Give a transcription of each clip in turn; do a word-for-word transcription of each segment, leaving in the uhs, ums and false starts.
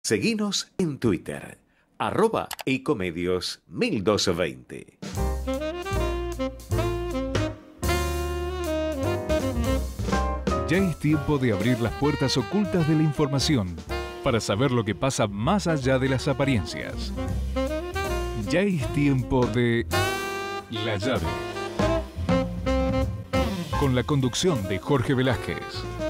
Seguinos en Twitter, arroba ecomedios mil doscientos veinte. Ya es tiempo de abrir las puertas ocultas de la información para saber lo que pasa más allá de las apariencias. Ya es tiempo de La Llave, con la conducción de Jorge Velázquez.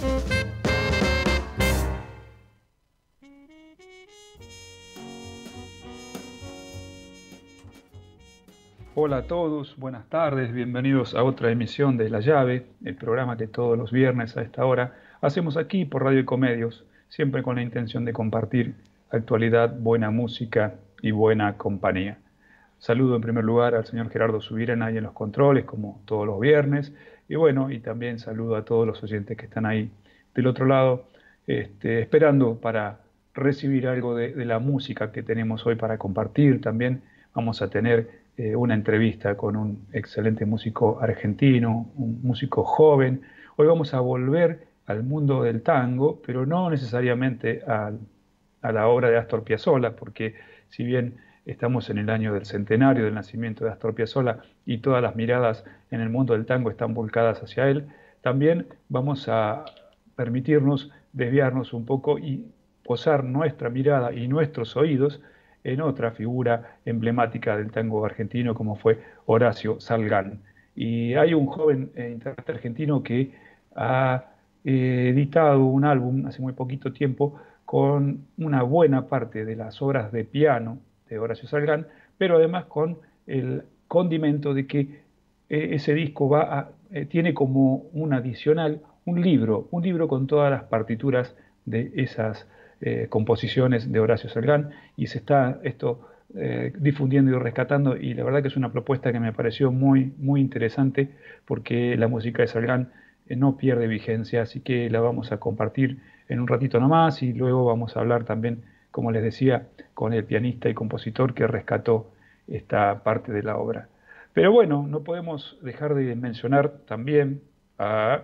Hola a todos, buenas tardes, bienvenidos a otra emisión de La Llave, el programa que todos los viernes a esta hora hacemos aquí por Radio Ecomedios, siempre con la intención de compartir actualidad, buena música y buena compañía. Saludo en primer lugar al señor Gerardo Subirán ahí en los controles, como todos los viernes, y bueno, y también saludo a todos los oyentes que están ahí del otro lado, este, esperando para recibir algo de, de la música que tenemos hoy para compartir. También vamos a tener eh, una entrevista con un excelente músico argentino, un músico joven. Hoy vamos a volver al mundo del tango, pero no necesariamente al, a la obra de Astor Piazzolla, porque si bien estamos en el año del centenario del nacimiento de Astor Piazzolla y todas las miradas en el mundo del tango están volcadas hacia él, también vamos a permitirnos desviarnos un poco y posar nuestra mirada y nuestros oídos en otra figura emblemática del tango argentino como fue Horacio Salgán. Y hay un joven eh, intérprete argentino que ha eh, editado un álbum hace muy poquito tiempo con una buena parte de las obras de piano de Horacio Salgán, pero además con el condimento de que eh, ese disco va a, eh, tiene como un adicional un libro, un libro con todas las partituras de esas eh, composiciones de Horacio Salgán, y se está esto eh, difundiendo y rescatando, y la verdad que es una propuesta que me pareció muy, muy interesante, porque la música de Salgán eh, no pierde vigencia, así que la vamos a compartir en un ratito nomás, y luego vamos a hablar también, como les decía, con el pianista y compositor que rescató esta parte de la obra. Pero bueno, no podemos dejar de mencionar también a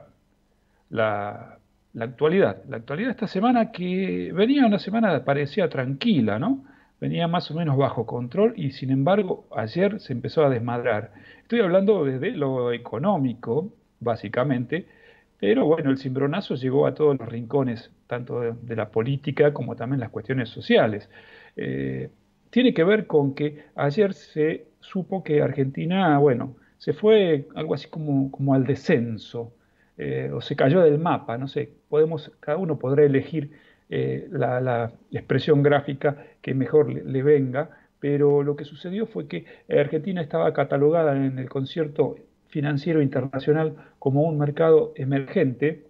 la, la actualidad. La actualidad esta semana, que venía una semana parecía tranquila, ¿no? Venía más o menos bajo control y sin embargo ayer se empezó a desmadrar. Estoy hablando desde lo económico, básicamente, pero bueno, el cimbronazo llegó a todos los rincones, tanto de, de la política como también las cuestiones sociales. Eh, tiene que ver con que ayer se supo que Argentina, bueno, se fue algo así como, como al descenso, eh, o se cayó del mapa, no sé, podemos, cada uno podrá elegir eh, la, la expresión gráfica que mejor le, le venga, pero lo que sucedió fue que Argentina estaba catalogada en el concierto financiero internacional como un mercado emergente,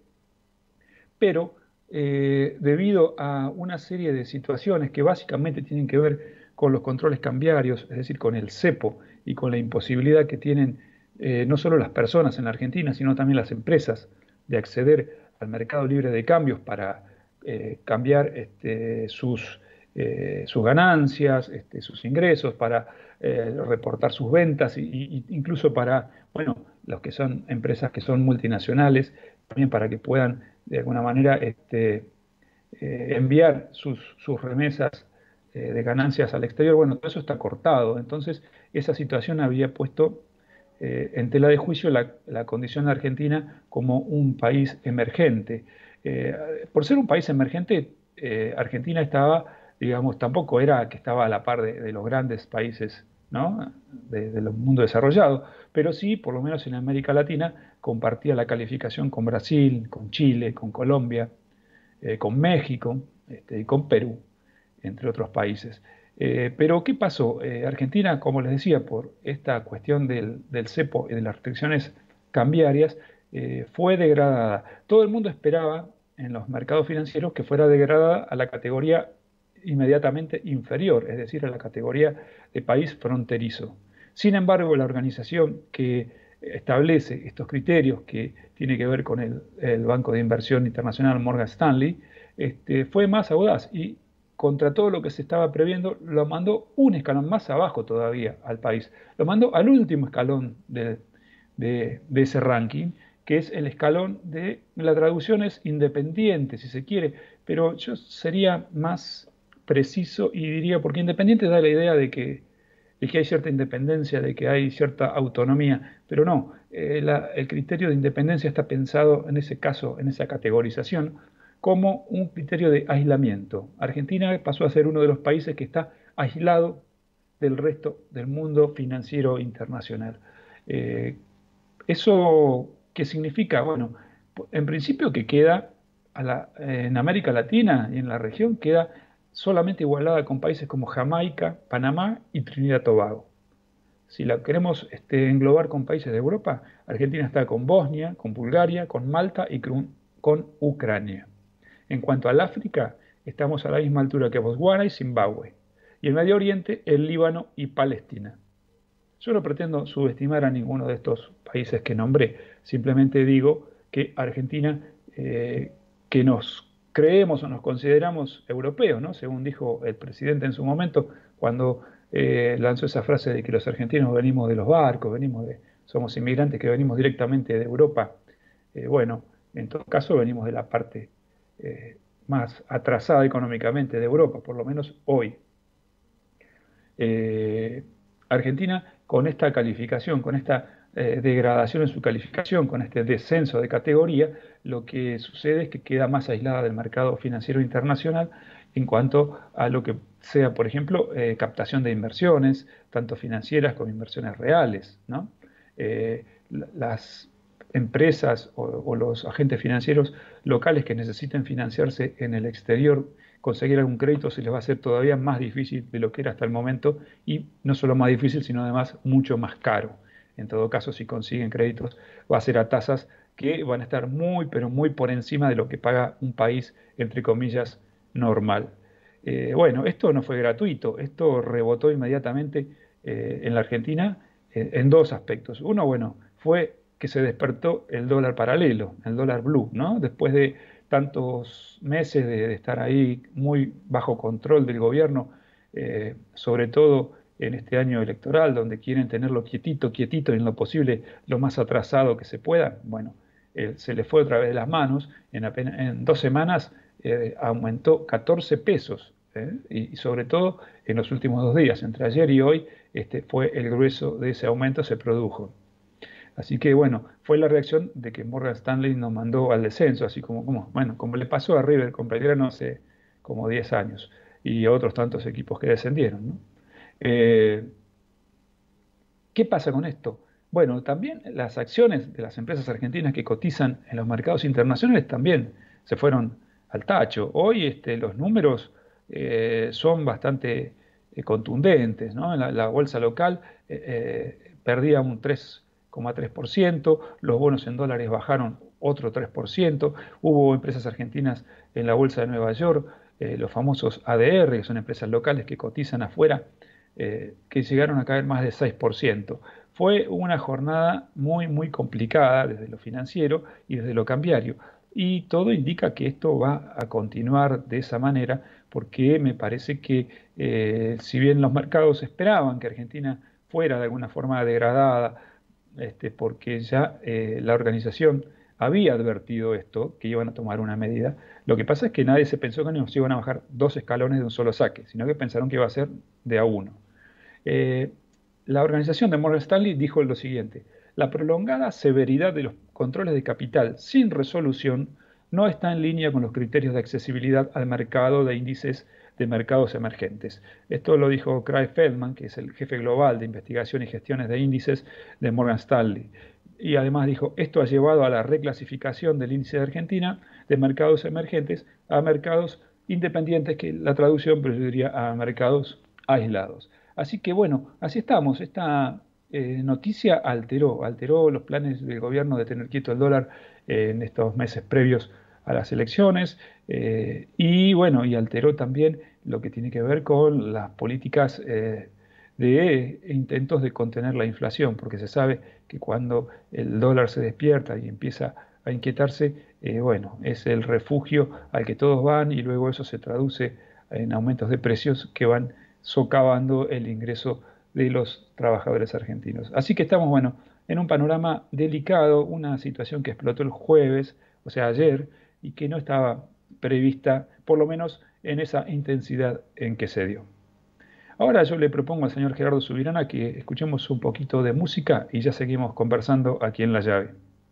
pero eh, debido a una serie de situaciones que básicamente tienen que ver con los controles cambiarios, es decir, con el cepo y con la imposibilidad que tienen eh, no solo las personas en la Argentina, sino también las empresas de acceder al mercado libre de cambios para eh, cambiar este, sus, eh, sus ganancias, este, sus ingresos, para eh, reportar sus ventas, y, y incluso para, bueno, los que son empresas que son multinacionales, también para que puedan de alguna manera este, eh, enviar sus, sus remesas eh, de ganancias al exterior. Bueno, todo eso está cortado. Entonces, esa situación había puesto eh, en tela de juicio la, la condición de Argentina como un país emergente. Eh, por ser un país emergente, eh, Argentina estaba, digamos, tampoco era que estaba a la par de, de los grandes países, ¿no? de, de los mundo desarrollado, pero sí, por lo menos en América Latina, compartía la calificación con Brasil, con Chile, con Colombia, eh, con México este, y con Perú, entre otros países. Eh, pero ¿qué pasó? Eh, Argentina, como les decía, por esta cuestión del, del cepo y de las restricciones cambiarias, eh, fue degradada. Todo el mundo esperaba en los mercados financieros que fuera degradada a la categoría inmediatamente inferior, es decir, a la categoría de país fronterizo. Sin embargo, la organización que establece estos criterios, que tiene que ver con el, el Banco de Inversión Internacional Morgan Stanley, este, fue más audaz y, contra todo lo que se estaba previendo, lo mandó un escalón más abajo todavía al país. Lo mandó al último escalón de, de, de ese ranking, que es el escalón de, la traducción es independiente, si se quiere, pero yo sería más preciso y diría, porque independiente da la idea de que, de que hay cierta independencia, de que hay cierta autonomía, pero no, eh, la, el criterio de independencia está pensado en ese caso, en esa categorización, como un criterio de aislamiento. Argentina pasó a ser uno de los países que está aislado del resto del mundo financiero internacional. Eh, ¿Eso qué significa? Bueno, en principio que queda a la, en América Latina y en la región queda solamente igualada con países como Jamaica, Panamá y Trinidad y Tobago. Si la queremos este, englobar con países de Europa, Argentina está con Bosnia, con Bulgaria, con Malta y con, con Ucrania. En cuanto al África, estamos a la misma altura que Botswana y Zimbabue. Y en Medio Oriente, el Líbano y Palestina. Yo no pretendo subestimar a ninguno de estos países que nombré, simplemente digo que Argentina, eh, que nos creemos o nos consideramos europeos, ¿no? Según dijo el presidente en su momento, cuando eh, lanzó esa frase de que los argentinos venimos de los barcos, venimos de, somos inmigrantes que venimos directamente de Europa. Eh, bueno, en todo caso venimos de la parte eh, más atrasada económicamente de Europa, por lo menos hoy. Eh, Argentina, con esta calificación, con esta eh, degradación en su calificación, con este descenso de categoría, lo que sucede es que queda más aislada del mercado financiero internacional en cuanto a lo que sea, por ejemplo, eh, captación de inversiones, tanto financieras como inversiones reales, ¿no? Eh, las empresas o, o los agentes financieros locales que necesiten financiarse en el exterior, conseguir algún crédito se les va a hacer todavía más difícil de lo que era hasta el momento, y no solo más difícil, sino además mucho más caro. En todo caso, si consiguen créditos, va a ser a tasas que van a estar muy, pero muy por encima de lo que paga un país, entre comillas, normal. Eh, bueno, esto no fue gratuito, esto rebotó inmediatamente eh, en la Argentina eh, en dos aspectos. Uno, bueno, fue que se despertó el dólar paralelo, el dólar blue, ¿no? Después de tantos meses de, de estar ahí muy bajo control del gobierno, eh, sobre todo en este año electoral, donde quieren tenerlo quietito, quietito, y en lo posible lo más atrasado que se pueda, bueno, eh, se le fue otra vez de las manos, en, apenas, en dos semanas eh, aumentó catorce pesos, ¿eh? y, y sobre todo en los últimos dos días, entre ayer y hoy, este, fue el grueso de ese aumento, se produjo. Así que bueno, fue la reacción de que Morgan Stanley nos mandó al descenso, así como, como, bueno, como le pasó a River con Belgrano hace como diez años y a otros tantos equipos que descendieron, ¿no? Eh, ¿Qué pasa con esto? Bueno, también las acciones de las empresas argentinas que cotizan en los mercados internacionales también se fueron al tacho. Hoy este, los números eh, son bastante eh, contundentes, ¿no? En la, la bolsa local eh, eh, perdía un tres coma tres por ciento, los bonos en dólares bajaron otro tres por ciento, hubo empresas argentinas en la bolsa de Nueva York, eh, los famosos A D R, que son empresas locales que cotizan afuera, eh, que llegaron a caer más de seis por ciento. Fue una jornada muy, muy complicada desde lo financiero y desde lo cambiario. Y todo indica que esto va a continuar de esa manera, porque me parece que eh, si bien los mercados esperaban que Argentina fuera de alguna forma degradada, Este, porque ya eh, la organización había advertido esto, que iban a tomar una medida. Lo que pasa es que nadie se pensó que nos iban a bajar dos escalones de un solo saque, sino que pensaron que iba a ser de a uno. Eh, la organización de Morgan Stanley dijo lo siguiente: la prolongada severidad de los controles de capital sin resolución no está en línea con los criterios de accesibilidad al mercado de índices de mercados emergentes. Esto lo dijo Craig Feldman, que es el jefe global de investigación y gestiones de índices de Morgan Stanley. Y además dijo, esto ha llevado a la reclasificación del índice de Argentina de mercados emergentes a mercados independientes, que la traducción pero yo diría a mercados aislados. Así que bueno, así estamos. Esta eh, noticia alteró, alteró los planes del gobierno de tener quieto el dólar eh, en estos meses previos a las elecciones, eh, y bueno, y alteró también lo que tiene que ver con las políticas eh, de intentos de contener la inflación, porque se sabe que cuando el dólar se despierta y empieza a inquietarse, eh, bueno, es el refugio al que todos van, y luego eso se traduce en aumentos de precios que van socavando el ingreso de los trabajadores argentinos. Así que estamos, bueno, en un panorama delicado, una situación que explotó el jueves, o sea, ayer, y que no estaba prevista, por lo menos en esa intensidad en que se dio. Ahora yo le propongo al señor Gerardo Subirana que escuchemos un poquito de música y ya seguimos conversando aquí en La Llave.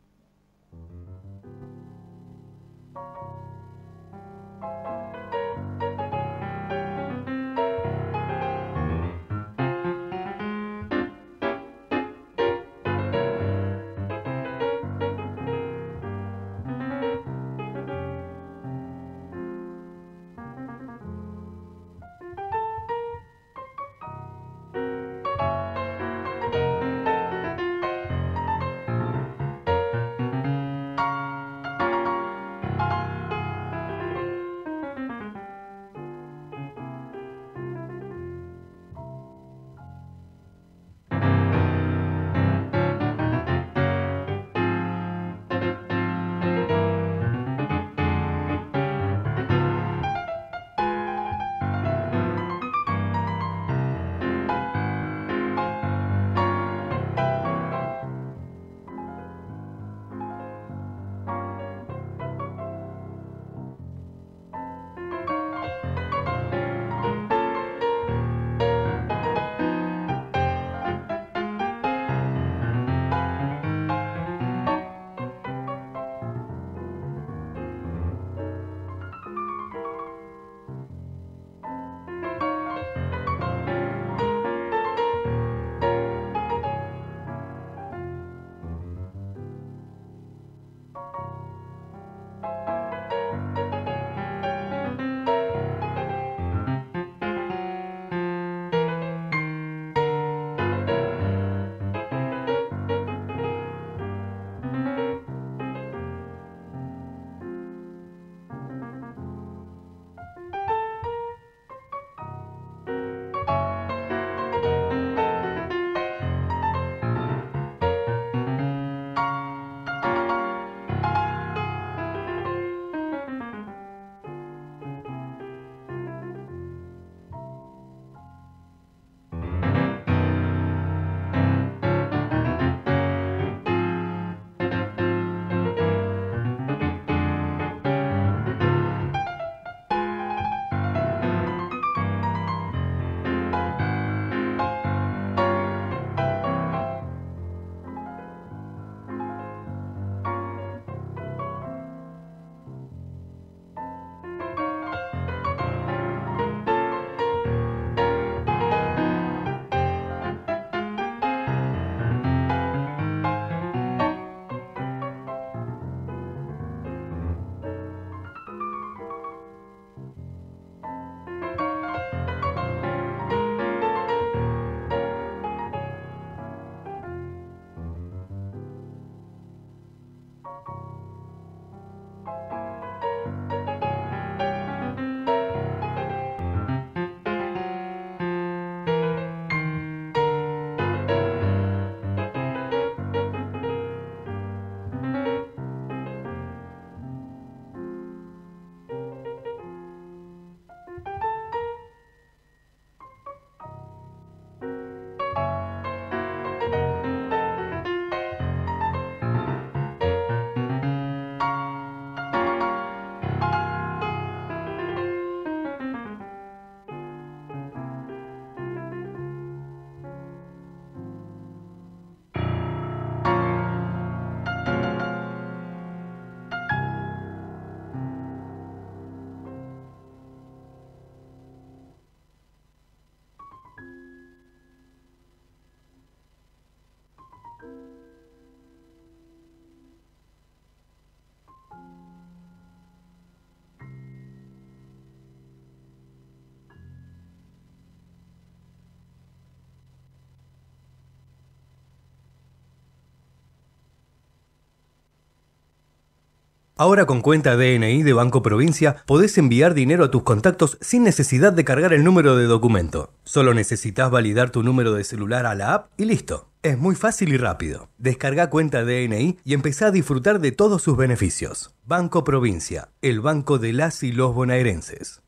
Ahora con cuenta D N I de Banco Provincia podés enviar dinero a tus contactos sin necesidad de cargar el número de documento. Solo necesitas validar tu número de celular a la app y listo. Es muy fácil y rápido. Descarga cuenta D N I y empezá a disfrutar de todos sus beneficios. Banco Provincia, el banco de las y los bonaerenses.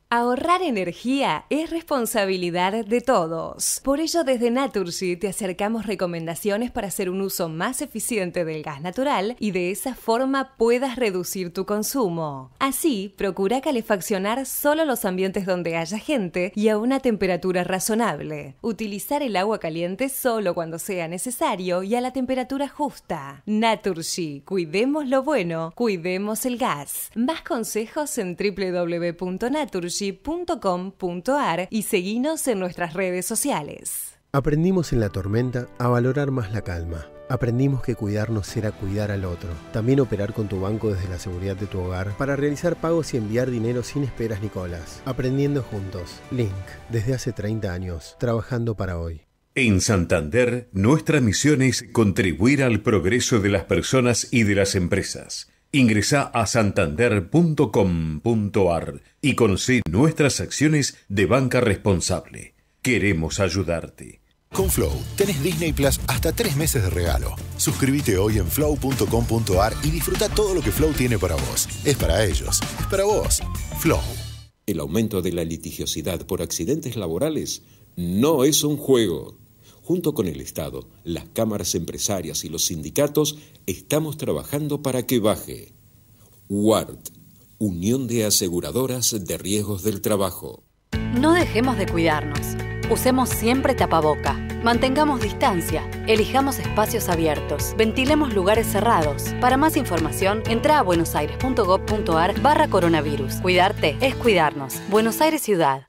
Ahorrar energía es responsabilidad de todos. Por ello, desde Naturgy te acercamos recomendaciones para hacer un uso más eficiente del gas natural y de esa forma puedas reducir tu consumo. Así, procura calefaccionar solo los ambientes donde haya gente y a una temperatura razonable. Utilizar el agua caliente solo cuando sea necesario y a la temperatura justa. Naturgy, cuidemos lo bueno, cuidemos el gas. Más consejos en doble u doble u doble u punto naturgy punto com punto a r y seguinos en nuestras redes sociales. Aprendimos en la tormenta a valorar más la calma. Aprendimos que cuidarnos era cuidar al otro. También operar con tu banco desde la seguridad de tu hogar para realizar pagos y enviar dinero sin esperas ni colas. Aprendiendo juntos. Link, desde hace treinta años, trabajando para hoy. En Santander, nuestra misión es contribuir al progreso de las personas y de las empresas. Ingresá a santander punto com punto a r y conoce nuestras acciones de banca responsable. Queremos ayudarte. Con Flow tenés Disney Plus hasta tres meses de regalo. Suscríbete hoy en flow punto com punto a r y disfruta todo lo que Flow tiene para vos. Es para ellos, es para vos. Flow. El aumento de la litigiosidad por accidentes laborales no es un juego. Junto con el Estado, las cámaras empresarias y los sindicatos estamos trabajando para que baje. U A R T, Unión de Aseguradoras de Riesgos del Trabajo. No dejemos de cuidarnos. Usemos siempre tapaboca. Mantengamos distancia. Elijamos espacios abiertos. Ventilemos lugares cerrados. Para más información, entra a buenosaires punto gob punto a r barra coronavirus. Cuidarte es cuidarnos. Buenos Aires Ciudad.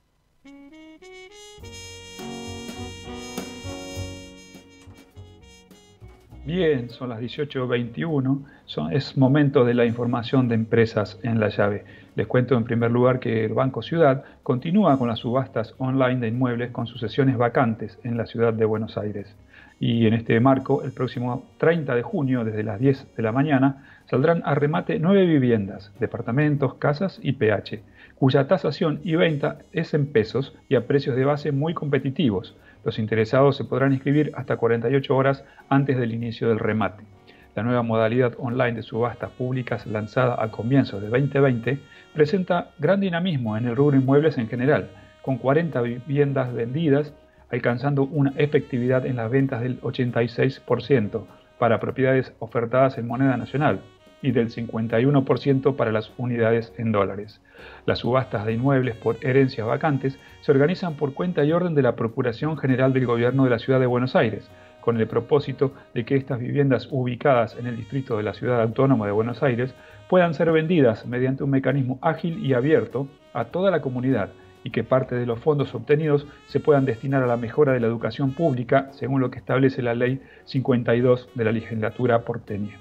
Bien, son las dieciocho veintiuno, son, es momento de la información de empresas en La Llave. Les cuento en primer lugar que el Banco Ciudad continúa con las subastas online de inmuebles con sus sesiones vacantes en la ciudad de Buenos Aires. Y en este marco, el próximo treinta de junio, desde las diez de la mañana, saldrán a remate nueve viviendas, departamentos, casas y P H, cuya tasación y venta es en pesos y a precios de base muy competitivos. Los interesados se podrán inscribir hasta cuarenta y ocho horas antes del inicio del remate. La nueva modalidad online de subastas públicas lanzada a comienzos de veinte veinte presenta gran dinamismo en el rubro inmuebles en general, con cuarenta viviendas vendidas, alcanzando una efectividad en las ventas del ochenta y seis por ciento para propiedades ofertadas en moneda nacional y del cincuenta y uno por ciento para las unidades en dólares. Las subastas de inmuebles por herencias vacantes se organizan por cuenta y orden de la Procuración General del Gobierno de la Ciudad de Buenos Aires, con el propósito de que estas viviendas ubicadas en el distrito de la Ciudad Autónoma de Buenos Aires puedan ser vendidas mediante un mecanismo ágil y abierto a toda la comunidad y que parte de los fondos obtenidos se puedan destinar a la mejora de la educación pública, según lo que establece la Ley cincuenta y dos de la legislatura porteña.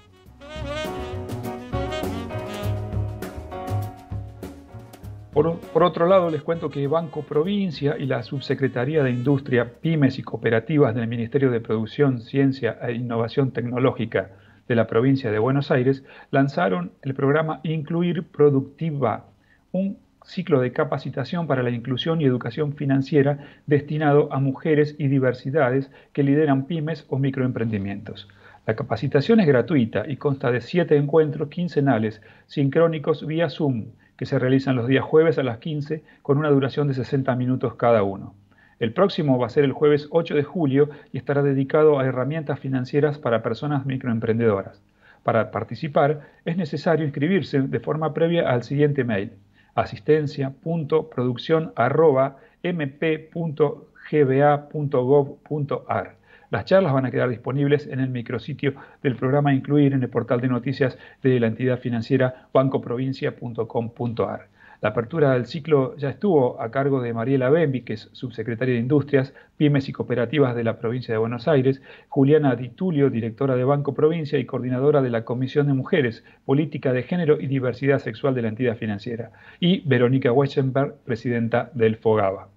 Por, por otro lado, les cuento que Banco Provincia y la Subsecretaría de Industria, Pymes y Cooperativas del Ministerio de Producción, Ciencia e Innovación Tecnológica de la provincia de Buenos Aires lanzaron el programa Incluir Productiva, un ciclo de capacitación para la inclusión y educación financiera destinado a mujeres y diversidades que lideran pymes o microemprendimientos. La capacitación es gratuita y consta de siete encuentros quincenales sincrónicos vía Zoom, que se realizan los días jueves a las quince con una duración de sesenta minutos cada uno. El próximo va a ser el jueves ocho de julio y estará dedicado a herramientas financieras para personas microemprendedoras. Para participar es necesario inscribirse de forma previa al siguiente mail: asistencia punto producción arroba m p punto g b a punto gob punto a r. Las charlas van a quedar disponibles en el micrositio del programa Incluir en el portal de noticias de la entidad financiera banco provincia punto com punto a r. La apertura del ciclo ya estuvo a cargo de Mariela Bembi, que es subsecretaria de Industrias, Pymes y Cooperativas de la provincia de Buenos Aires, Juliana Di Tulio, directora de Banco Provincia y coordinadora de la Comisión de Mujeres, Política de Género y Diversidad Sexual de la entidad financiera, y Verónica Weichenberg, presidenta del FOGABA.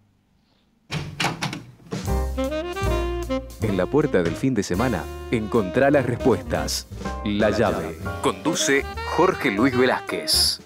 En la puerta del fin de semana, encontrá las respuestas. La Llave. Conduce Jorge Luis Velázquez.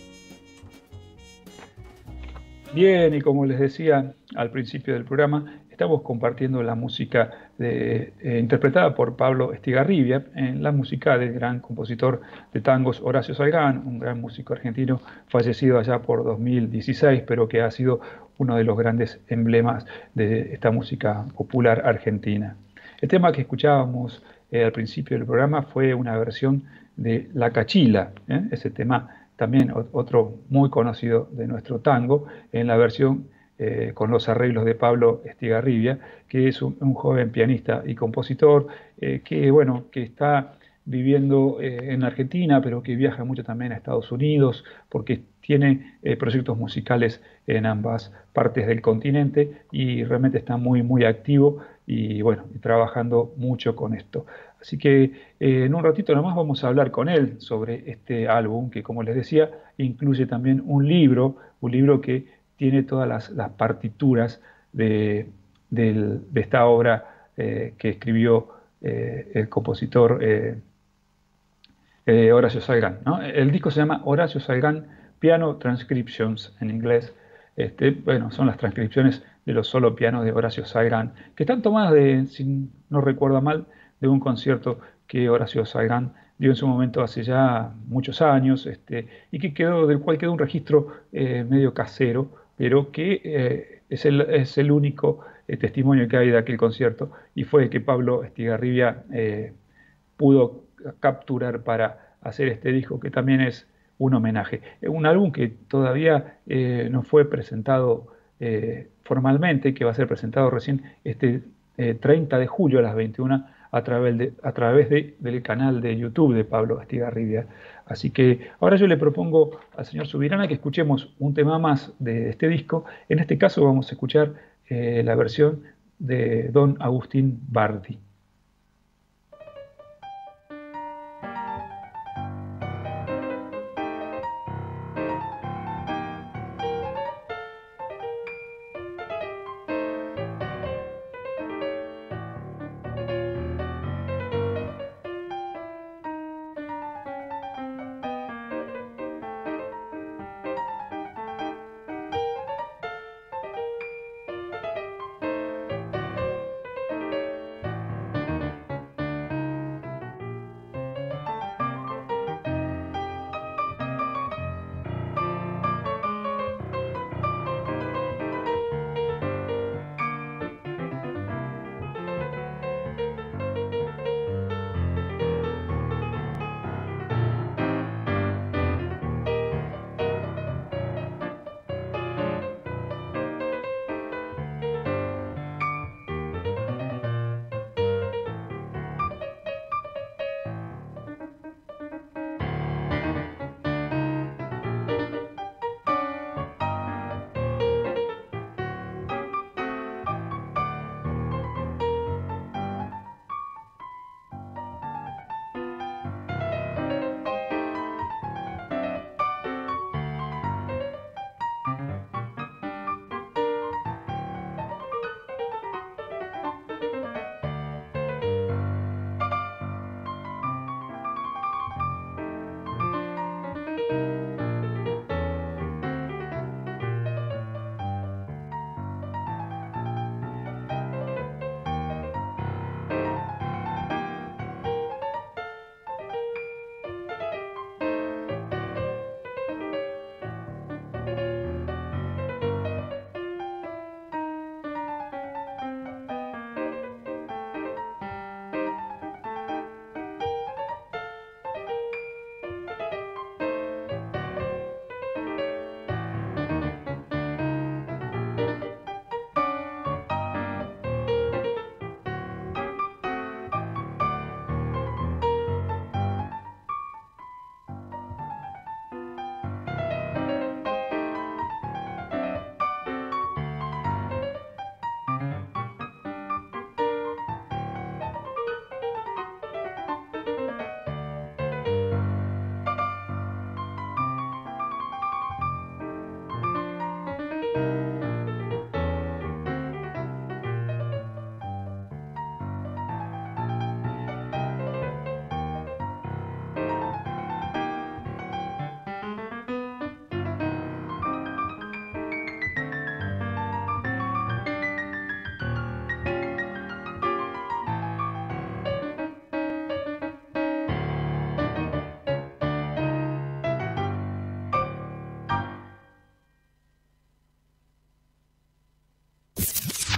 Bien, y como les decía al principio del programa, estamos compartiendo la música de, eh, interpretada por Pablo Estigarribia, en la música del gran compositor de tangos Horacio Salgán, un gran músico argentino fallecido allá por dos mil dieciséis, pero que ha sido uno de los grandes emblemas de esta música popular argentina. El tema que escuchábamos eh, al principio del programa fue una versión de La Cachila, ¿eh? ese tema también otro muy conocido de nuestro tango, en la versión eh, con los arreglos de Pablo Estigarribia, que es un, un joven pianista y compositor eh, que, bueno, que está viviendo eh, en Argentina, pero que viaja mucho también a Estados Unidos, porque tiene eh, proyectos musicales en ambas partes del continente y realmente está muy, muy activo y, bueno, y trabajando mucho con esto. Así que eh, en un ratito nomás vamos a hablar con él sobre este álbum que, como les decía, incluye también un libro, un libro que tiene todas las, las partituras de, de, de esta obra eh, que escribió eh, el compositor eh, eh, Horacio Salgán, ¿no? El disco se llama Horacio Salgán Piano Transcriptions en inglés. Este, bueno, son las transcripciones de los solo pianos de Horacio Salgán, que están tomadas de, si no recuerdo mal, de un concierto que Horacio Salgán dio en su momento hace ya muchos años, este, y que quedó, del cual quedó un registro eh, medio casero, pero que eh, es, el, es el único eh, testimonio que hay de aquel concierto, y fue que Pablo Estigarribia eh, pudo capturar para hacer este disco, que también es un homenaje. Un álbum que todavía eh, no fue presentado eh, formalmente, que va a ser presentado recién este eh, treinta de julio a las veintiuna a través, de, a través de, del canal de YouTube de Pablo Estigarribia. Así que ahora yo le propongo al señor Subirana que escuchemos un tema más de este disco. En este caso vamos a escuchar eh, la versión de don Agustín Bardi.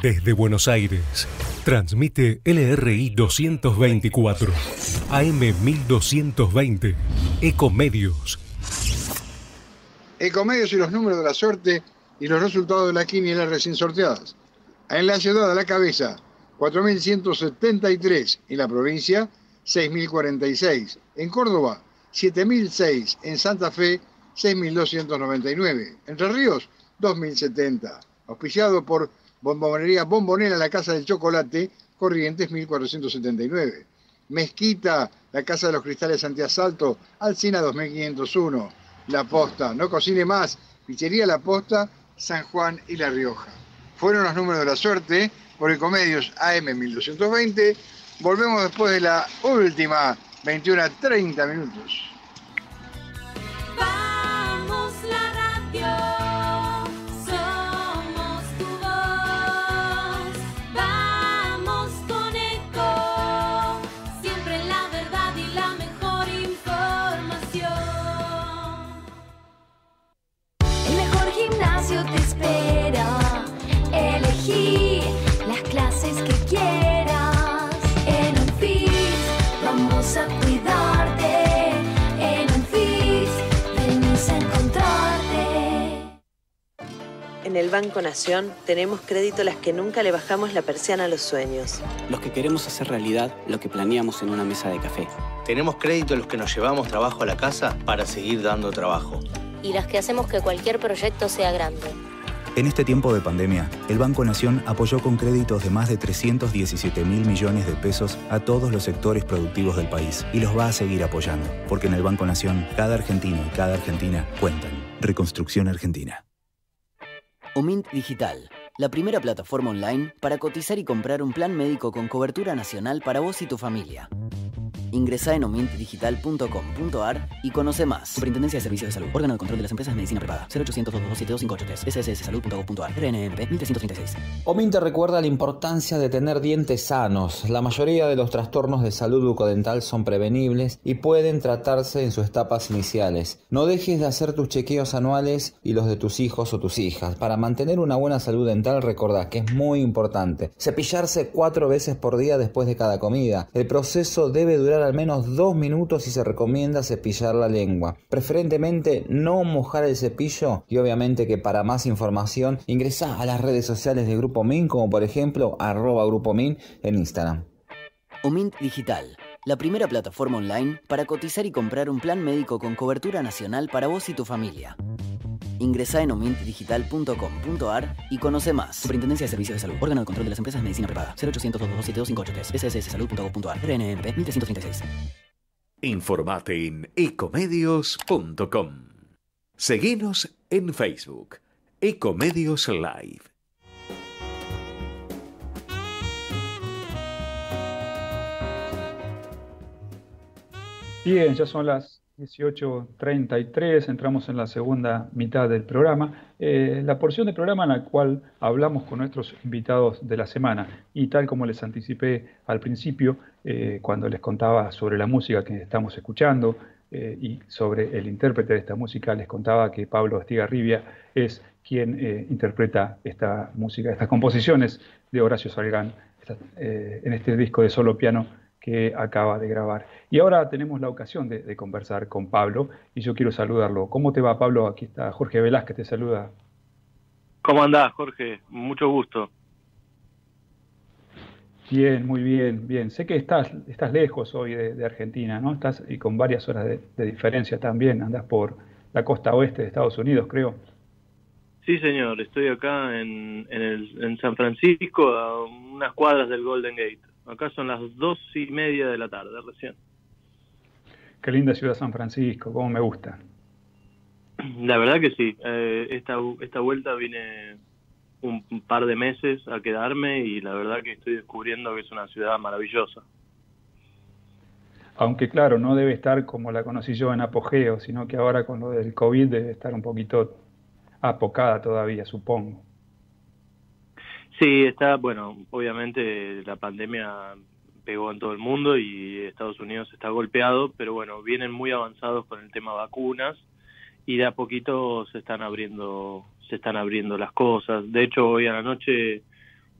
Desde Buenos Aires, transmite L R I doscientos veinticuatro, A M mil doscientos veinte, Ecomedios. Ecomedios y los números de la suerte y los resultados de la quiniela recién sorteadas. En la ciudad de La Cabeza, cuatro mil ciento setenta y tres. En la provincia, seis mil cuarenta y seis. En Córdoba, siete mil seis. En Santa Fe, seis mil doscientos noventa y nueve. Entre Ríos, dos mil setenta. Auspiciado por Bombonería Bombonera, la Casa del Chocolate, Corrientes mil cuatrocientos setenta y nueve. Mezquita, la Casa de los Cristales Antiasalto, Alsina dos mil quinientos uno. La Posta, no cocine más, Pizzería La Posta, San Juan y La Rioja. Fueron los números de la suerte por Ecomedios A M mil doscientos veinte. Volvemos después de la última, veintiuna treinta minutos. Vamos la radio, somos tu voz. Vamos con Eco, siempre la verdad y la mejor información. El mejor gimnasio te espera. Elegí las clases que quieras. En Unfit vamos a cuidarte. En Unfit venimos a encontrarte. En el Banco Nación tenemos crédito a las que nunca le bajamos la persiana a los sueños. Los que queremos hacer realidad lo que planeamos en una mesa de café. Tenemos crédito a los que nos llevamos trabajo a la casa para seguir dando trabajo. Y los que hacemos que cualquier proyecto sea grande. En este tiempo de pandemia, el Banco Nación apoyó con créditos de más de trescientos diecisiete mil millones de pesos a todos los sectores productivos del país y los va a seguir apoyando, porque en el Banco Nación, cada argentino y cada argentina cuentan. Reconstrucción Argentina. Omint Digital, la primera plataforma online para cotizar y comprar un plan médico con cobertura nacional para vos y tu familia. Ingresá en omint digital punto com punto a r y conoce más. Superintendencia de Servicios de Salud. Órgano de Control de las Empresas de Medicina Privada. cero ochocientos, dos dos siete, dos cinco ocho tres. S S S salud punto gov punto a r. R N M P mil trescientos treinta y seis. Omint te recuerda la importancia de tener dientes sanos. La mayoría de los trastornos de salud bucodental son prevenibles y pueden tratarse en sus etapas iniciales. No dejes de hacer tus chequeos anuales y los de tus hijos o tus hijas. Para mantener una buena salud dental, recordá que es muy importante cepillarse cuatro veces por día después de cada comida. El proceso debe durar al menos dos minutos y se recomienda cepillar la lengua. Preferentemente no mojar el cepillo y obviamente que para más información ingresá a las redes sociales de Grupo Min, como por ejemplo arroba Grupo Min en Instagram. Omint Digital, la primera plataforma online para cotizar y comprar un plan médico con cobertura nacional para vos y tu familia. Ingresá en omint digital punto com punto a r y conoce más. Superintendencia de Servicios de Salud. Órgano de Control de las Empresas de Medicina Privada. cero ochocientos, dos dos siete, dos cinco ocho tres. S S S salud punto gov punto a r. R N M P mil trescientos treinta y seis. Informate en ecomedios punto com. Seguinos en Facebook. Ecomedios Live. Bien, ya son las dieciocho treinta y tres, entramos en la segunda mitad del programa, eh, la porción del programa en la cual hablamos con nuestros invitados de la semana. Y tal como les anticipé al principio, eh, cuando les contaba sobre la música que estamos escuchando eh, y sobre el intérprete de esta música, les contaba que Pablo Estigarribia es quien eh, interpreta esta música, estas composiciones de Horacio Salgán esta, eh, en este disco de solo piano que acaba de grabar. Y ahora tenemos la ocasión de, de conversar con Pablo y yo quiero saludarlo. ¿Cómo te va, Pablo? Aquí está Jorge Velázquez, te saluda. ¿Cómo andás, Jorge? Mucho gusto. Bien, muy bien, bien. Sé que estás, estás lejos hoy de, de Argentina, ¿no? Estás y con varias horas de, de diferencia también. Andás por la costa oeste de Estados Unidos, creo. Sí, señor. Estoy acá en, en, el, en San Francisco, a unas cuadras del Golden Gate. Acá son las dos y media de la tarde recién. Qué linda ciudad San Francisco, cómo me gusta. La verdad que sí. Eh, esta, esta vuelta vine un par de meses a quedarme y la verdad que estoy descubriendo que es una ciudad maravillosa. Aunque claro, no debe estar como la conocí yo en apogeo, sino que ahora con lo del COVID debe estar un poquito apocada todavía, supongo. Sí, está, bueno, obviamente la pandemia pegó en todo el mundo y Estados Unidos está golpeado, pero bueno, vienen muy avanzados con el tema vacunas y de a poquito se están abriendo, se están abriendo las cosas. De hecho, hoy a la noche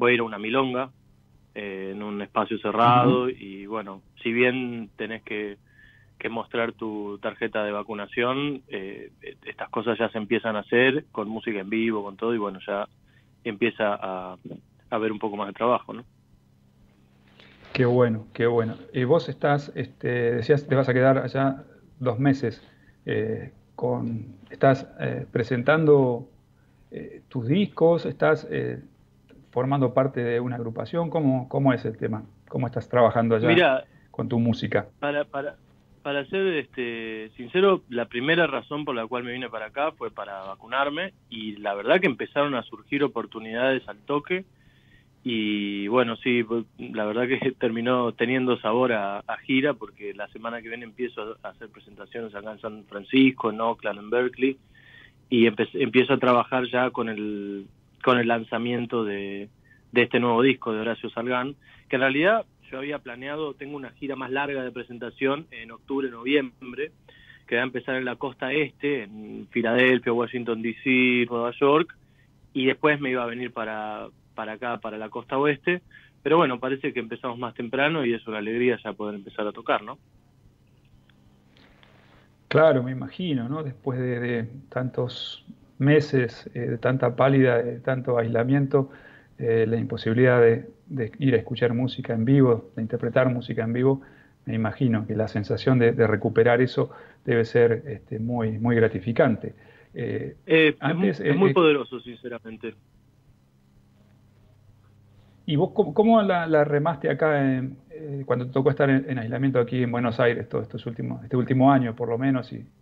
voy a ir a una milonga eh, en un espacio cerrado. Uh-huh. Y bueno, si bien tenés que, que mostrar tu tarjeta de vacunación, eh, estas cosas ya se empiezan a hacer con música en vivo, con todo, y bueno, ya empieza a, a haber un poco más de trabajo, ¿no? Qué bueno, qué bueno. Y vos estás, este, decías, te vas a quedar allá dos meses, eh, con, estás eh, presentando eh, tus discos, estás eh, formando parte de una agrupación. ¿Cómo, cómo es el tema? ¿Cómo estás trabajando allá Mira, con tu música? Para, para, para ser este, sincero, la primera razón por la cual me vine para acá fue para vacunarme, y la verdad que empezaron a surgir oportunidades al toque. Y bueno, sí, la verdad que terminó teniendo sabor a, a gira, porque la semana que viene empiezo a hacer presentaciones acá en San Francisco, en Oakland, en Berkeley, y empecé, empiezo a trabajar ya con el con el lanzamiento de, de este nuevo disco de Horacio Salgán, que en realidad yo había planeado, tengo una gira más larga de presentación en octubre, noviembre, que va a empezar en la costa este, en Filadelfia, Washington D C, Nueva York, y después me iba a venir para... para acá, para la costa oeste, pero bueno, parece que empezamos más temprano y es una alegría ya poder empezar a tocar, ¿no? Claro, me imagino, ¿no? Después de, de tantos meses, eh, de tanta pálida, de tanto aislamiento, eh, la imposibilidad de, de ir a escuchar música en vivo, de interpretar música en vivo, me imagino que la sensación de, de recuperar eso debe ser este, muy, muy gratificante. Eh, eh, antes, es, es muy eh, poderoso, sinceramente. ¿Y vos cómo, cómo la, la remaste acá en, eh, cuando te tocó estar en, en aislamiento aquí en Buenos Aires todos estos últimos, este último año por lo menos? Y...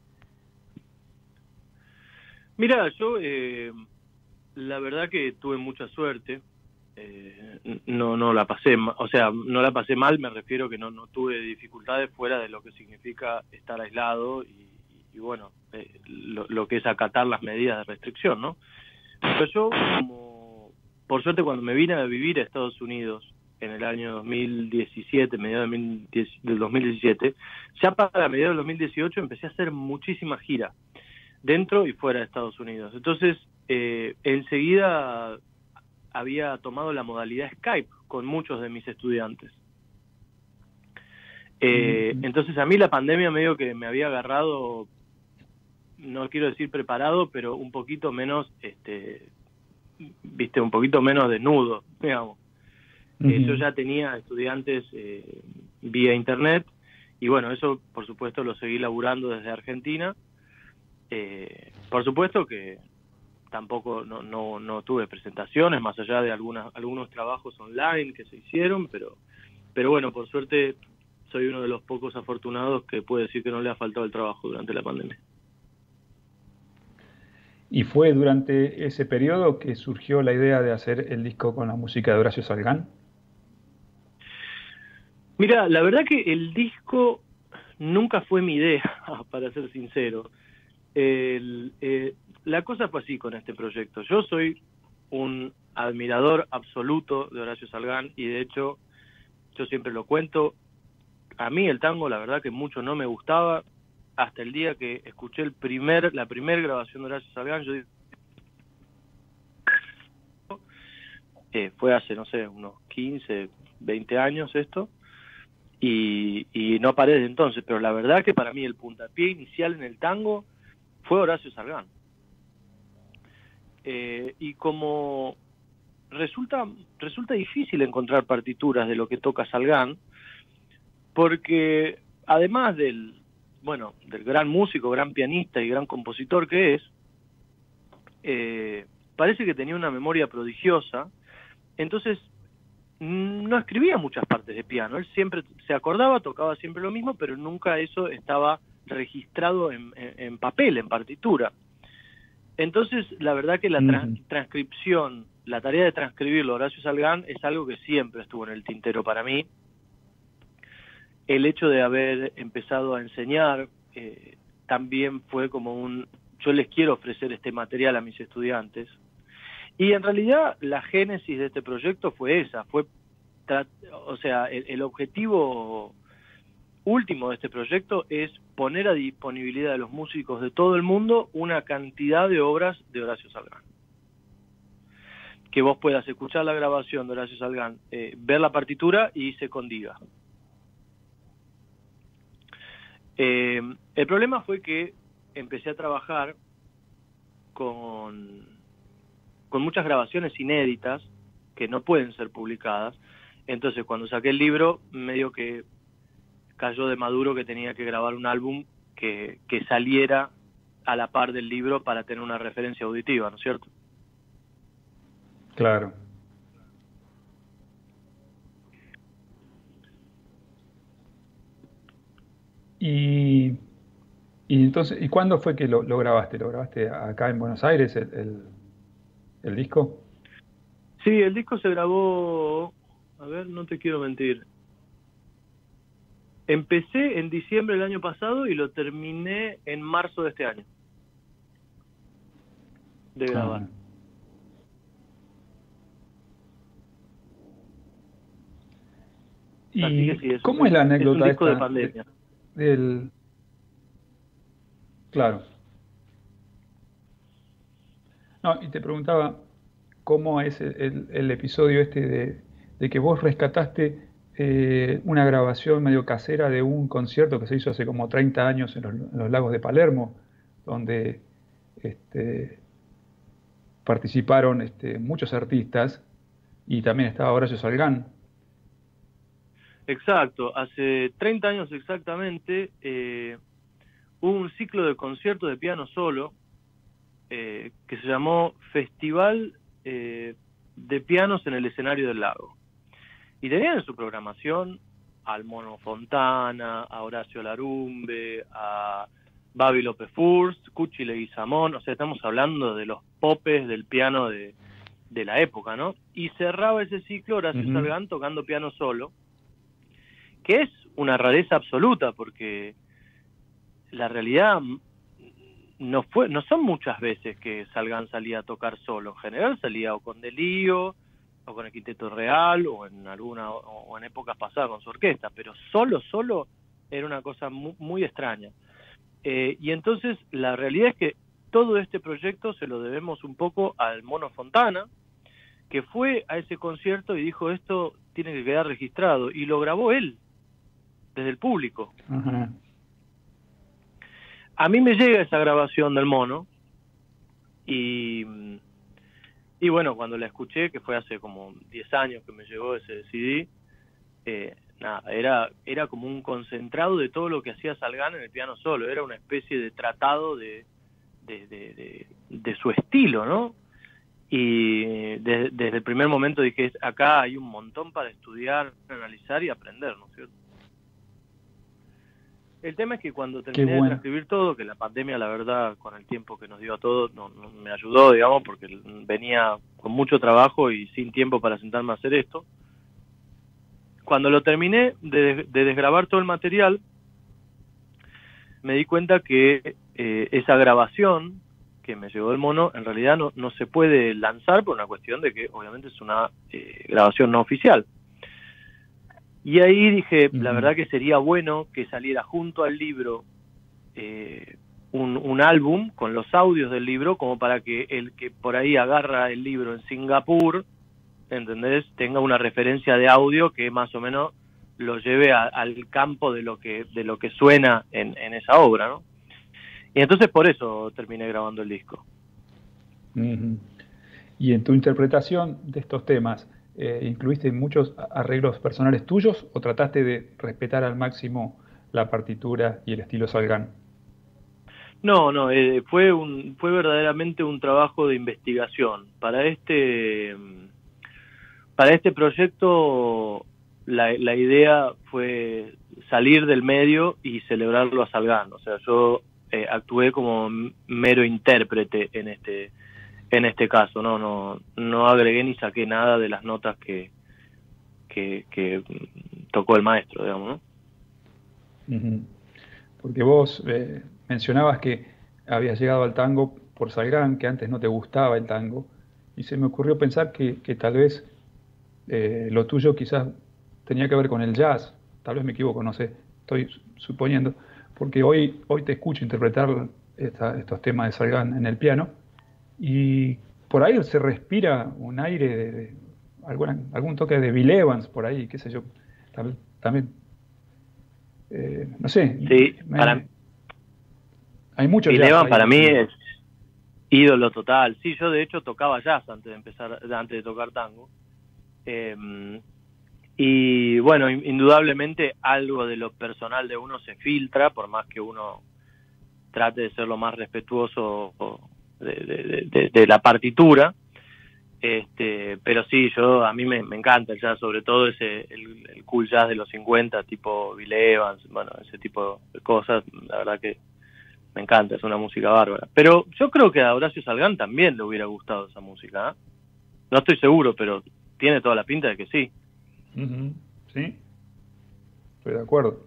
Mira, yo eh, la verdad que tuve mucha suerte, eh, no no la pasé, o sea, no la pasé mal, me refiero que no no tuve dificultades fuera de lo que significa estar aislado y, y, y bueno, eh, lo, lo que es acatar las medidas de restricción, ¿no? Pero yo como por suerte, cuando me vine a vivir a Estados Unidos en el año dos mil diecisiete, mediados del dos mil diecisiete, ya para mediados del dos mil dieciocho empecé a hacer muchísimas giras, dentro y fuera de Estados Unidos. Entonces, eh, enseguida había tomado la modalidad Skype con muchos de mis estudiantes. Eh, mm-hmm. Entonces, a mí la pandemia medio que me había agarrado, no quiero decir preparado, pero un poquito menos... este viste, un poquito menos desnudo, digamos. Uh-huh. Eh, yo ya tenía estudiantes eh, vía internet, y bueno, eso por supuesto lo seguí laburando desde Argentina. Eh, por supuesto que tampoco no, no, no tuve presentaciones, más allá de algunas, algunos trabajos online que se hicieron, pero, pero bueno, por suerte soy uno de los pocos afortunados que puede decir que no le ha faltado el trabajo durante la pandemia. ¿Y fue durante ese periodo que surgió la idea de hacer el disco con la música de Horacio Salgán? Mira, la verdad que el disco nunca fue mi idea, para ser sincero. El, eh, la cosa fue así con este proyecto. Yo soy un admirador absoluto de Horacio Salgán, y de hecho, yo siempre lo cuento, a mí el tango la verdad que mucho no me gustaba, hasta el día que escuché el primer, la primera grabación de Horacio Salgán. Yo dije, eh, fue hace, no sé, unos quince, veinte años esto, y, y no paré desde entonces, pero la verdad que para mí el puntapié inicial en el tango fue Horacio Salgán. Eh, y como resulta, resulta difícil encontrar partituras de lo que toca Salgán, porque además del bueno, del gran músico, gran pianista y gran compositor que es, eh, parece que tenía una memoria prodigiosa. Entonces no escribía muchas partes de piano, él siempre se acordaba, tocaba siempre lo mismo, pero nunca eso estaba registrado en, en, en papel, en partitura. Entonces la verdad que la tra- transcripción, la tarea de transcribirlo Horacio Salgán es algo que siempre estuvo en el tintero para mí. El hecho de haber empezado a enseñar eh, también fue como un... Yo les quiero ofrecer este material a mis estudiantes. Y en realidad la génesis de este proyecto fue esa. fue tra- O sea, el, el objetivo último de este proyecto es poner a disponibilidad de los músicos de todo el mundo una cantidad de obras de Horacio Salgán. que vos puedas escuchar la grabación de Horacio Salgán, eh, ver la partitura y se condiga. Eh, el problema fue que empecé a trabajar con, con muchas grabaciones inéditas que no pueden ser publicadas. Entonces, cuando saqué el libro, medio que cayó de maduro que tenía que grabar un álbum que, que saliera a la par del libro para tener una referencia auditiva, ¿no es cierto? Claro. Y, y entonces, ¿y cuándo fue que lo, lo grabaste? ¿Lo grabaste acá en Buenos Aires, el, el, el disco? Sí, el disco se grabó, a ver, no te quiero mentir. Empecé en diciembre del año pasado y lo terminé en marzo de este año. De grabar. Ah. ¿Y Así que sí, es, cómo es la anécdota es un disco esta de pandemia? De, del... Claro. No, y te preguntaba cómo es el, el, el episodio este de, de que vos rescataste eh, una grabación medio casera de un concierto que se hizo hace como treinta años en los, en los lagos de Palermo, donde este, participaron este, muchos artistas y también estaba Horacio Salgán. Exacto, hace treinta años exactamente eh, hubo un ciclo de conciertos de piano solo eh, que se llamó Festival eh, de Pianos en el Escenario del Lago. Y tenían en su programación al Mono Fontana, a Horacio Larumbe, a Babi López Furst, Cuchi Leguizamón, o sea, estamos hablando de los popes del piano de, de la época, ¿no? Y cerraba ese ciclo Horacio uh-huh. Salgán tocando piano solo, que es una rareza absoluta, porque la realidad no fue, no son muchas veces que Salgán salía a tocar solo. En general salía o con Delío, o con el Quinteto Real, o en alguna, o en épocas pasadas con su orquesta, pero solo, solo era una cosa muy, muy extraña. Eh, y entonces la realidad es que todo este proyecto se lo debemos un poco al Mono Fontana, que fue a ese concierto y dijo, esto tiene que quedar registrado, y lo grabó él, desde el público. Uh-huh. A mí me llega esa grabación del Mono y, y bueno, cuando la escuché, que fue hace como diez años que me llegó ese C D, eh, nada, era, era como un concentrado de todo lo que hacía Salgán en el piano solo, era una especie de tratado de, de, de, de, de su estilo, ¿no? Y de, desde el primer momento dije, acá hay un montón para estudiar, analizar y aprender, ¿no es cierto? El tema es que cuando terminé bueno. de transcribir todo, que la pandemia, la verdad, con el tiempo que nos dio a todos, no, no me ayudó, digamos, porque venía con mucho trabajo y sin tiempo para sentarme a hacer esto. Cuando lo terminé de, de desgrabar todo el material, me di cuenta que eh, esa grabación que me llegó del Mono, en realidad no, no se puede lanzar por una cuestión de que obviamente es una eh, grabación no oficial. Y ahí dije, uh-huh. la verdad que sería bueno que saliera junto al libro eh, un, un álbum con los audios del libro, como para que el que por ahí agarra el libro en Singapur, ¿entendés?, tenga una referencia de audio que más o menos lo lleve a, al campo de lo que de lo que suena en, en esa obra, ¿no? Y entonces por eso terminé grabando el disco. Uh-huh. Y en tu interpretación de estos temas, Eh, ¿incluiste muchos arreglos personales tuyos o trataste de respetar al máximo la partitura y el estilo Salgán? No, no, eh, fue un fue verdaderamente un trabajo de investigación. Para este para este proyecto la, la idea fue salir del medio y celebrarlo a Salgán. O sea, yo eh, actué como mero intérprete en este en este caso, no no no agregué ni saqué nada de las notas que que, que tocó el maestro, digamos, ¿no? Uh-huh. Porque vos eh, mencionabas que habías llegado al tango por Salgán, que antes no te gustaba el tango, y se me ocurrió pensar que, que tal vez eh, lo tuyo quizás tenía que ver con el jazz, tal vez me equivoco, no sé, estoy suponiendo, porque hoy, hoy te escucho interpretar esta, estos temas de Salgán en el piano, y por ahí se respira un aire de, de alguna, algún toque de Bill Evans por ahí, qué sé yo, también, también eh, no sé. Sí, me, para, hay mucho Bill jazz Evans ahí, para mí ¿sí? es ídolo total. Sí, yo de hecho tocaba jazz antes de empezar, antes de tocar tango. Eh, y bueno, indudablemente algo de lo personal de uno se filtra, por más que uno trate de ser lo más respetuoso de, de, de, de la partitura. Este, pero sí, yo a mí me, me encanta el jazz, sobre todo ese el, el cool jazz de los cincuenta, tipo Bill Evans, bueno, ese tipo de cosas, la verdad que me encanta, es una música bárbara. Pero yo creo que a Horacio Salgán también le hubiera gustado esa música, ¿eh? No estoy seguro, pero tiene toda la pinta de que sí. Uh-huh. Sí, estoy de acuerdo.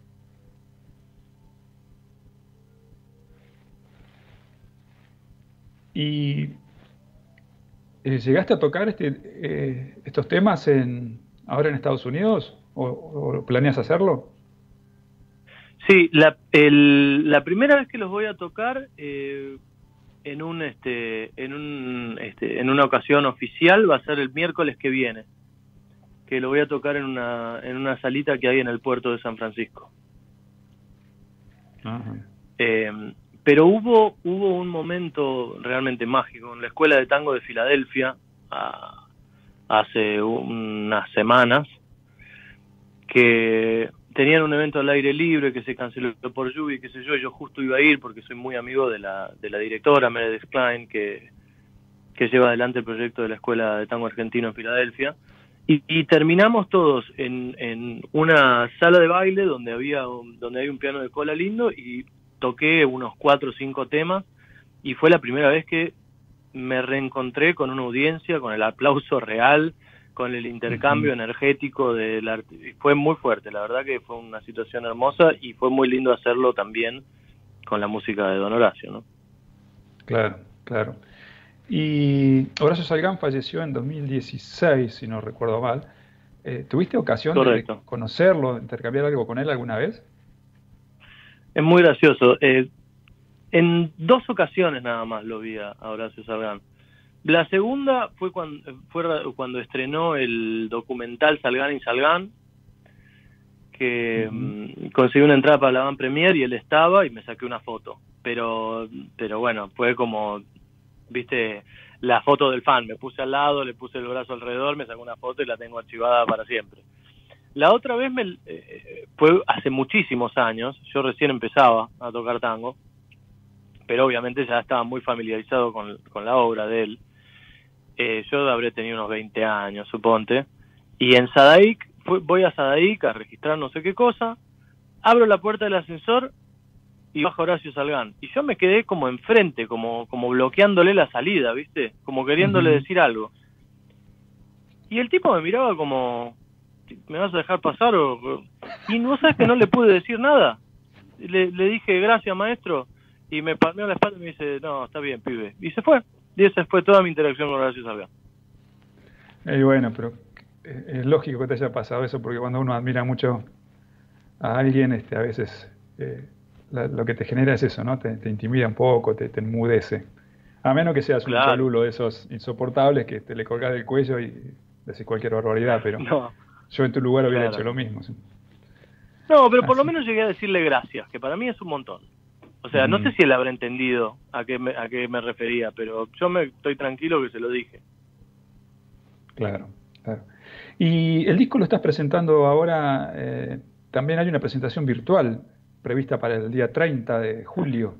Y eh, ¿llegaste a tocar este, eh, estos temas en, ahora en Estados Unidos? ¿O, o planeas hacerlo? Sí, la, el, la primera vez que los voy a tocar eh, en un este en un este en una ocasión oficial va a ser el miércoles que viene, que lo voy a tocar en una en una salita que hay en el puerto de San Francisco. Ajá. Eh, pero hubo hubo un momento realmente mágico en la Escuela de Tango de Filadelfia a, hace unas semanas, que tenían un evento al aire libre que se canceló por lluvia y qué sé yo, yo justo iba a ir porque soy muy amigo de la de la directora Meredith Klein, que, que lleva adelante el proyecto de la Escuela de Tango Argentino en Filadelfia, y, y terminamos todos en, en una sala de baile donde había un, donde hay un piano de cola lindo, y toqué unos cuatro o cinco temas, y fue la primera vez que me reencontré con una audiencia, con el aplauso real, con el intercambio uh-huh. energético del arte. Fue muy fuerte, la verdad que fue una situación hermosa, y fue muy lindo hacerlo también con la música de Don Horacio, ¿no? Claro, claro. Y Horacio Salgán falleció en dos mil dieciséis, si no recuerdo mal. Eh, ¿Tuviste ocasión Correcto. de conocerlo, de intercambiar algo con él alguna vez? Es muy gracioso. Eh, en dos ocasiones nada más lo vi a, a Horacio Salgán. La segunda fue cuando, fue cuando estrenó el documental Salgán y Salgán, que uh-huh. conseguí una entrada para la van premier y él estaba, y me saqué una foto. Pero, pero bueno, fue como, viste, la foto del fan. Me puse al lado, le puse el brazo alrededor, me saqué una foto y la tengo archivada para siempre. La otra vez me, eh, fue hace muchísimos años. Yo recién empezaba a tocar tango, pero obviamente ya estaba muy familiarizado con, con la obra de él. Eh, yo habré tenido unos veinte años, suponte, y en Sadaic, fui, voy a Sadaic a registrar no sé qué cosa, abro la puerta del ascensor y baja Horacio Salgán, y yo me quedé como enfrente, como, como bloqueándole la salida, ¿viste? Como queriéndole uh-huh. decir algo. Y el tipo me miraba como, ¿me vas a dejar pasar? O... Y no sabes que no le pude decir nada. Le, le dije, gracias maestro, y me palmeó la espalda y me dice, no, está bien, pibe, y se fue. Y esa fue toda mi interacción con Horacio Salgán. Y bueno, pero es lógico que te haya pasado eso, porque cuando uno admira mucho a alguien, este, a veces eh, la, lo que te genera es eso, ¿no? Te, te intimida un poco, te, te enmudece. A menos que seas claro. un cholulo de esos insoportables que te le colgás del cuello y decís cualquier barbaridad, pero no. yo en tu lugar hubiera claro. hecho lo mismo. ¿Sí? No, pero por Así. lo menos llegué a decirle gracias, que para mí es un montón. O sea, no sé si él habrá entendido a qué me, a qué me refería, pero yo me estoy tranquilo que se lo dije. Claro, claro. Y el disco lo estás presentando ahora, eh, también hay una presentación virtual prevista para el día treinta de julio.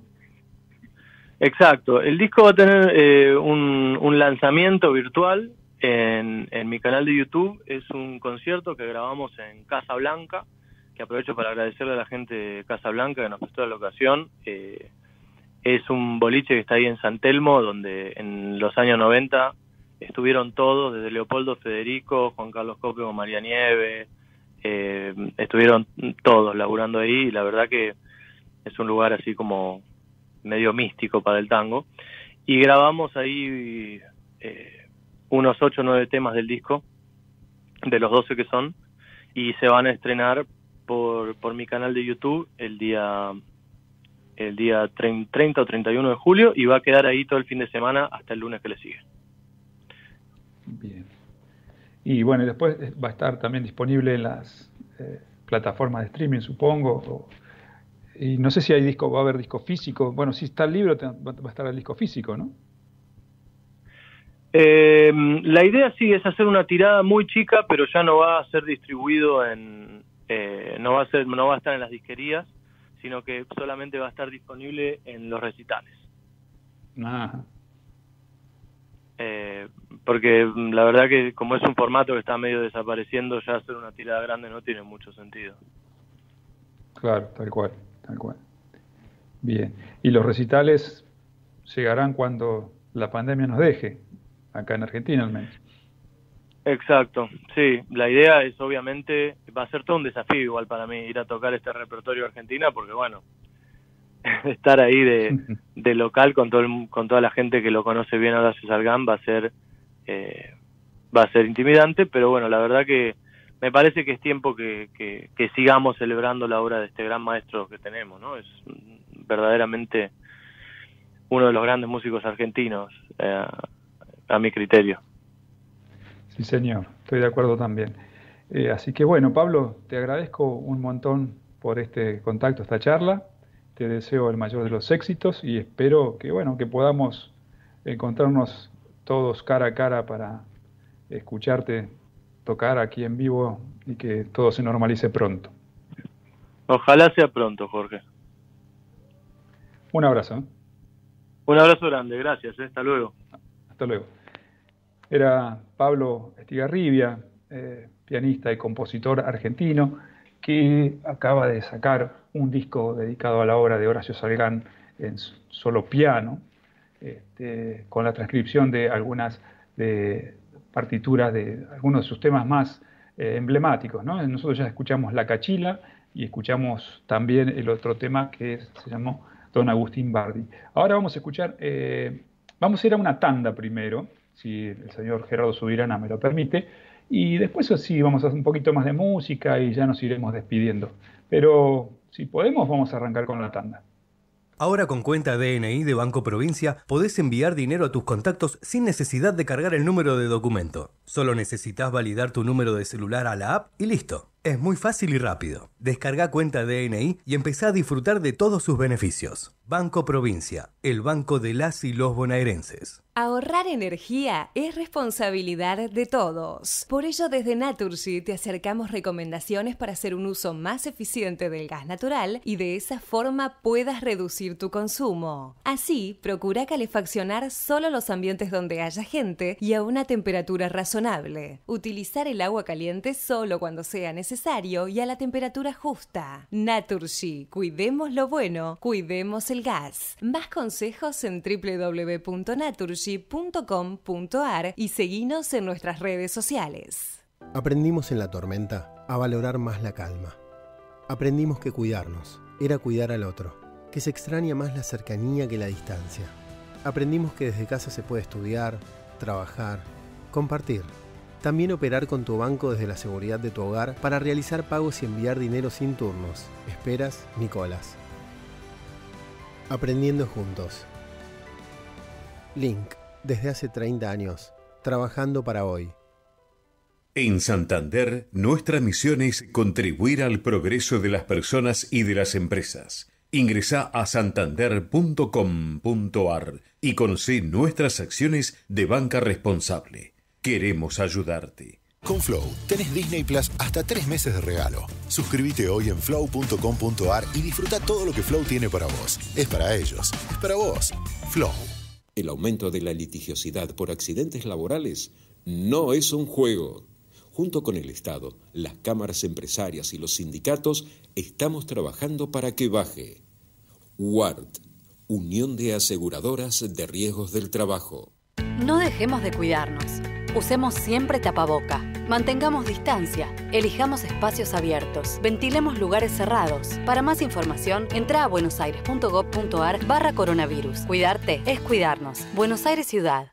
Exacto, el disco va a tener eh, un, un lanzamiento virtual en, en mi canal de YouTube. Es un concierto que grabamos en Casa Blanca, que aprovecho para agradecerle a la gente de Casa Blanca que nos prestó la ocasión. Eh, es un boliche que está ahí en San Telmo, donde en los años noventa estuvieron todos, desde Leopoldo Federico, Juan Carlos Copio, María Nieves, eh, estuvieron todos laburando ahí, y la verdad que es un lugar así como medio místico para el tango. Y grabamos ahí eh, unos ocho o nueve temas del disco, de los doce que son, y se van a estrenar por por mi canal de YouTube el día el día treinta o treinta y uno de julio y va a quedar ahí todo el fin de semana hasta el lunes que le sigue. Bien. Y bueno, después va a estar también disponible en las eh, plataformas de streaming, supongo. O, y no sé si hay disco, va a haber disco físico. Bueno, si está el libro, te, va a estar el disco físico, ¿no? Eh, la idea sí es hacer una tirada muy chica, pero ya no va a ser distribuido en, eh, no va a ser, no va a estar en las disquerías, sino que solamente va a estar disponible en los recitales. Ajá. Eh, porque la verdad que como es un formato que está medio desapareciendo, ya hacer una tirada grande no tiene mucho sentido. Claro, tal cual, tal cual. Bien. Y los recitales llegarán cuando la pandemia nos deje, acá en Argentina al menos. Exacto, sí. La idea es obviamente, va a ser todo un desafío igual para mí ir a tocar este repertorio de Argentina, porque bueno, estar ahí de, de local con todo el, con toda la gente que lo conoce bien a Horacio Salgán va a ser eh, va a ser intimidante, pero bueno, la verdad que me parece que es tiempo que, que, que sigamos celebrando la obra de este gran maestro que tenemos, ¿no? Es verdaderamente uno de los grandes músicos argentinos, eh, a mi criterio. Sí, señor, estoy de acuerdo también. Eh, así que bueno, Pablo, te agradezco un montón por este contacto, esta charla. Te deseo el mayor de los éxitos y espero que bueno, que podamos encontrarnos todos cara a cara para escucharte tocar aquí en vivo y que todo se normalice pronto. Ojalá sea pronto, Jorge. Un abrazo. ¿eh? Un abrazo grande, gracias, ¿eh? Hasta luego. Hasta luego. Era Pablo Estigarribia, eh, pianista y compositor argentino, que acaba de sacar un disco dedicado a la obra de Horacio Salgán en solo piano, este, con la transcripción de algunas de partituras de algunos de sus temas más eh, emblemáticos, ¿no? Nosotros ya escuchamos La Cachila y escuchamos también el otro tema que es, se llamó Don Agustín Bardi. Ahora vamos a escuchar, eh, vamos a ir a una tanda primero, si el señor Gerardo Subirana me lo permite, y después sí vamos a hacer un poquito más de música y ya nos iremos despidiendo. Pero si podemos, vamos a arrancar con la tanda. Ahora con cuenta D N I de Banco Provincia podés enviar dinero a tus contactos sin necesidad de cargar el número de documento. Solo necesitas validar tu número de celular a la app y listo. Es muy fácil y rápido. Descarga cuenta D N I y empezá a disfrutar de todos sus beneficios. Banco Provincia, el banco de las y los bonaerenses. Ahorrar energía es responsabilidad de todos. Por ello, desde Naturgy te acercamos recomendaciones para hacer un uso más eficiente del gas natural y de esa forma puedas reducir tu consumo. Así, procura calefaccionar solo los ambientes donde haya gente y a una temperatura razonable. Utilizar el agua caliente solo cuando sea necesario y a la temperatura justa. Naturgy, cuidemos lo bueno, cuidemos el gas. Más consejos en doble u doble u doble u punto naturgy punto com punto a r y seguinos en nuestras redes sociales. Aprendimos en la tormenta a valorar más la calma. Aprendimos que cuidarnos era cuidar al otro, que se extraña más la cercanía que la distancia. Aprendimos que desde casa se puede estudiar, trabajar, compartir. También operar con tu banco desde la seguridad de tu hogar para realizar pagos y enviar dinero sin turnos, esperas ni colas. Aprendiendo juntos. Link, desde hace treinta años, trabajando para hoy. En Santander, nuestra misión es contribuir al progreso de las personas y de las empresas. Ingresá a santander punto com punto a r y conoce nuestras acciones de banca responsable. Queremos ayudarte. Con Flow tenés Disney Plus hasta tres meses de regalo. Suscríbete hoy en flow punto com punto a r y disfruta todo lo que Flow tiene para vos. Es para ellos, es para vos. Flow. El aumento de la litigiosidad por accidentes laborales no es un juego. Junto con el Estado, las cámaras empresarias y los sindicatos estamos trabajando para que baje. U A R T, Unión de Aseguradoras de Riesgos del Trabajo. No dejemos de cuidarnos. Usemos siempre tapaboca. Mantengamos distancia. Elijamos espacios abiertos. Ventilemos lugares cerrados. Para más información, entra a buenosaires punto gob punto a r barra coronavirus. Cuidarte es cuidarnos. Buenos Aires Ciudad.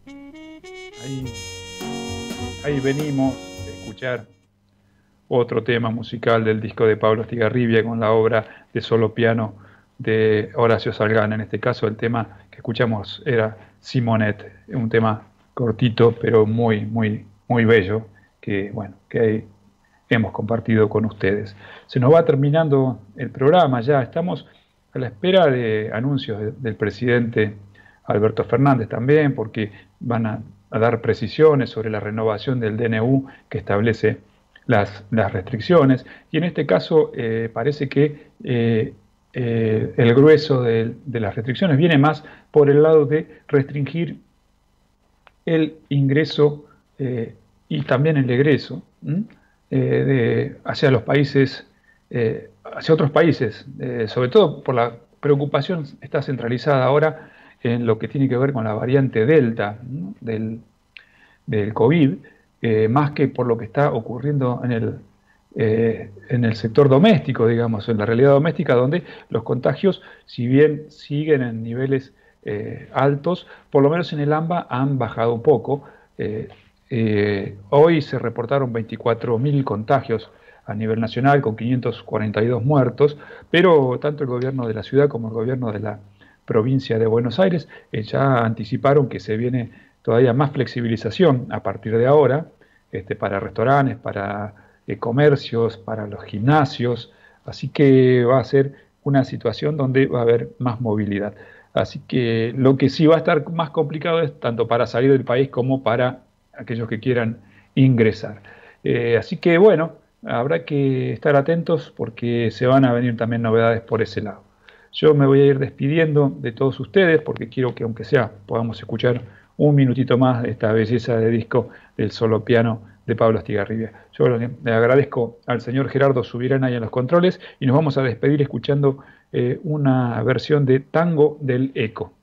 Ahí, ahí venimos a escuchar otro tema musical del disco de Pablo Estigarribia con la obra de solo piano de Horacio Salgán. En este caso el tema que escuchamos era Simonet, un tema cortito pero muy, muy, muy bello que, bueno, que hemos compartido con ustedes. Se nos va terminando el programa ya, estamos a la espera de anuncios de, del presidente Alberto Fernández también, porque van a, a dar precisiones sobre la renovación del D N U que establece las, las restricciones, y en este caso eh, parece que eh, eh, el grueso de, de las restricciones viene más por el lado de restringir el ingreso eh, y también el egreso eh, de, hacia los países, eh, hacia otros países, eh, sobre todo por la preocupación está centralizada ahora en lo que tiene que ver con la variante Delta, ¿no? del, del COVID, eh, más que por lo que está ocurriendo en el, eh, en el sector doméstico, digamos, en la realidad doméstica, donde los contagios, si bien siguen en niveles eh, altos, por lo menos en el AMBA han bajado un poco. Eh, eh, hoy se reportaron veinticuatro mil contagios a nivel nacional, con quinientos cuarenta y dos muertos, pero tanto el gobierno de la ciudad como el gobierno de la provincia de Buenos Aires eh, ya anticiparon que se viene todavía más flexibilización a partir de ahora, este, para restaurantes, para eh, comercios, para los gimnasios, así que va a ser una situación donde va a haber más movilidad. Así que lo que sí va a estar más complicado es tanto para salir del país como para aquellos que quieran ingresar. Eh, así que bueno, habrá que estar atentos porque se van a venir también novedades por ese lado. Yo me voy a ir despidiendo de todos ustedes porque quiero que aunque sea podamos escuchar un minutito más de esta belleza de disco del solo piano de Pablo Estigarribia. Yo le agradezco al señor Gerardo Subirán ahí en los controles y nos vamos a despedir escuchando eh, una versión de Tango del Eco.